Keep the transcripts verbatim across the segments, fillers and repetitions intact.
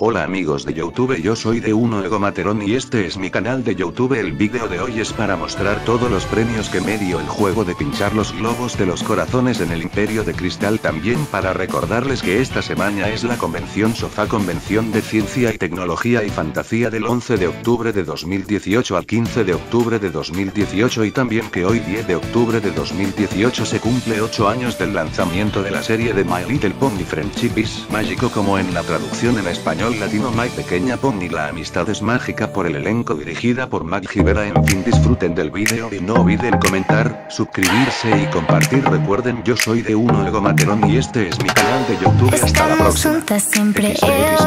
Hola amigos de YouTube, yo soy de uno Egomaterón y este es mi canal de YouTube. El vídeo de hoy es para mostrar todos los premios que me dio el juego de pinchar los globos de los corazones en el Imperio de Cristal. También para recordarles que esta semana es la convención Sofá, convención de ciencia y tecnología y fantasía, del once de octubre de dos mil dieciocho al quince de octubre de dos mil dieciocho, y también que hoy diez de octubre de dos mil dieciocho se cumple ocho años del lanzamiento de la serie de My Little Pony Friendship is Mágico, como en la traducción en español latino My Pequeña Pony la amistad es mágica, por el elenco, dirigida por Mag Rivera. En fin, disfruten del vídeo y no olviden comentar, suscribirse y compartir. Recuerden, yo soy de uno Egomaterón y este es mi canal de YouTube. Hasta la próxima. Juntas siempre, nos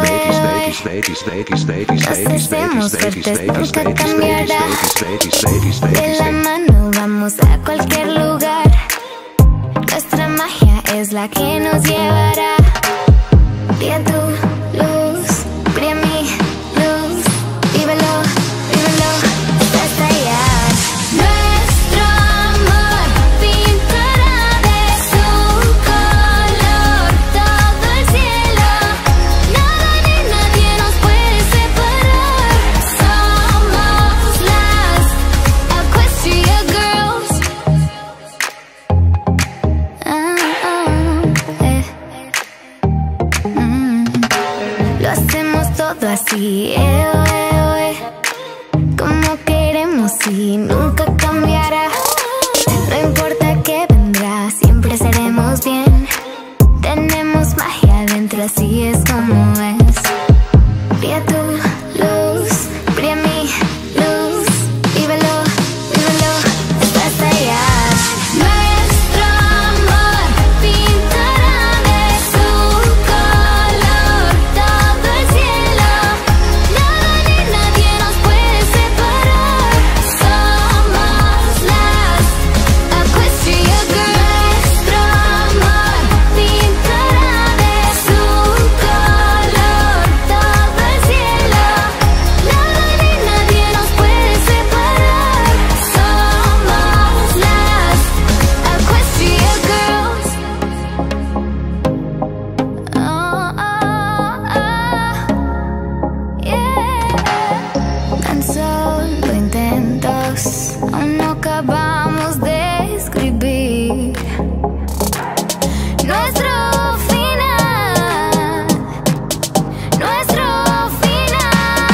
hacemos fuertes, nunca cambiará. De la mano vamos a cualquier lugar. Nuestra magia es la que nos llevará. Brilla tu luz, brilla mi luz. Vívelo, vívelo, hasta allá. Nuestro amor pintará de su color todo el cielo. Nada ni nadie nos puede separar. Somos las Equestria Girls. Ah, ah, eh. mm. Lo hacemos todo así, eh, eh, eh. Como queremos y nunca cambiará. No importa qué vendrá, siempre seremos bien. Tenemos magia dentro, así es como es. Brilla tu luz, brilla mi luz. Vívelo, vívelo, hasta allá. Nuestro amor pintará de su color todo el cielo. Nada ni nadie nos puede separar. Somos las Equestria Girls. Nuestro amor pintará de su color todo el cielo. Nada ni nadie nos puede separar. Somos las Equestria Girls. Oh, oh, oh, yeah. Tan solo intentos, aún no acabamos de escribir nuestro final, nuestro final.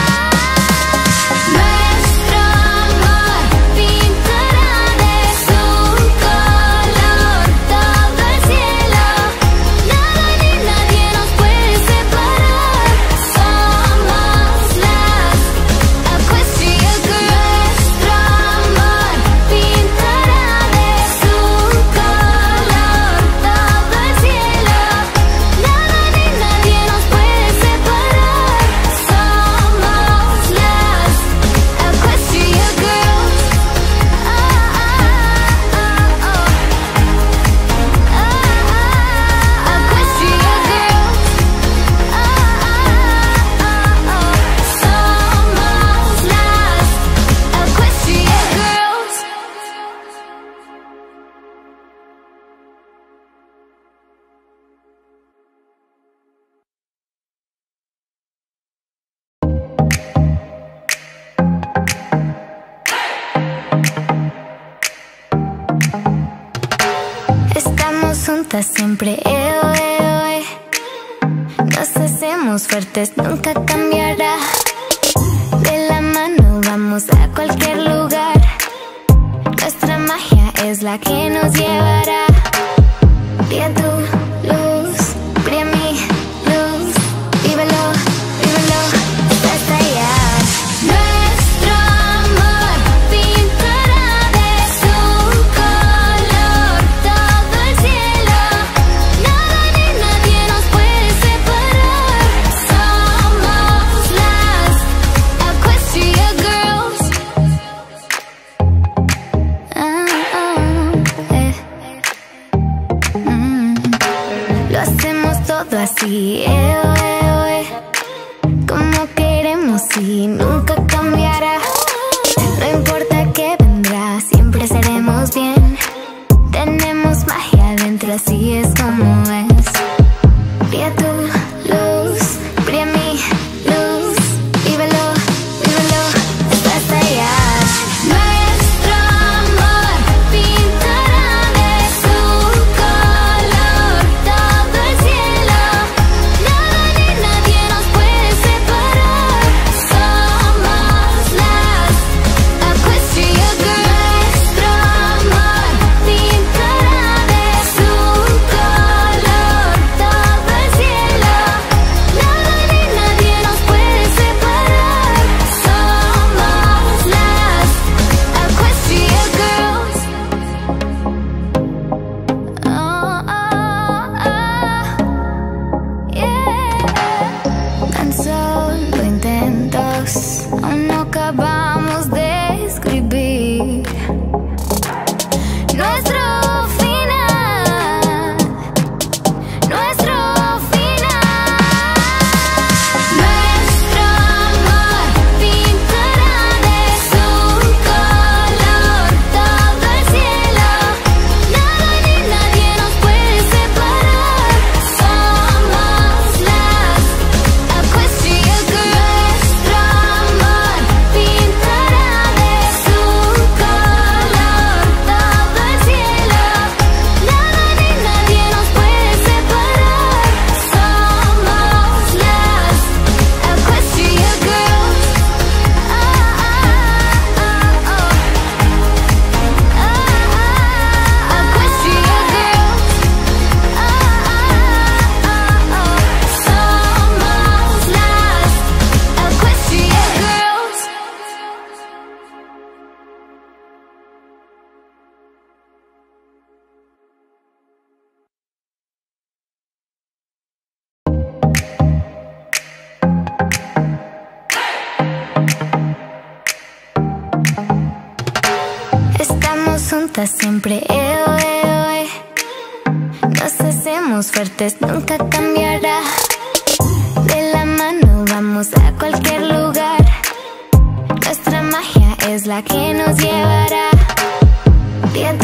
Nuestro amor pintará de su color todo el cielo. Nada ni nadie nos puede separar. Somos las Equestria Girls. Nuestro amor pintará de su color todo el cielo. Nada ni nadie nos puede separar. Somos las Equestria Girls. Ah, ah, ah, oh. Ah, ah, Equestria Girls. Ah, ah, ah, oh. Somos las Equestria Girls. Estamos juntas siempre, eh, eh, eh. Nos hacemos fuertes, nunca cambiará. De la mano vamos a cualquier lugar. Nuestra magia es la que nos llevará. Brilla tu luz, brilla mi luz. Vívelo, vívelo, hasta allá. Nuestro amor pintará de su color todo el cielo. Nada ni nadie nos puede separar. Somos las Equestria Girls. Ah, ah, eh. Mm. Lo hacemos todo así, eh, eh, eh. Como queremos y nunca cambiará. No importa qué vendrá, siempre seremos bien. Tenemos magia dentro, así es como es. Brilla tu luz, brilla mi solo intentos, aún no acabamos de escribir nuestro final, nuestro final. Nuestro amor pintará de su color todo el cielo. Nada ni nadie nos puede separar. Somos las Equestria Girls. Nuestro amor pintará de su color todo el cielo. Nada ni nadie nos puede separar. Somos las Equestria Girls. Ah, ah, ah, oh. Ah, ah, Equestria Girls. Ah, ah, ah, oh. Somos las Equestria Girls. Estamos juntas siempre, eh, oh, eh, oh, eh. Nos hacemos fuertes, nunca cambiará. De la mano vamos a cualquier lugar. Nuestra magia es la que nos llevará. Día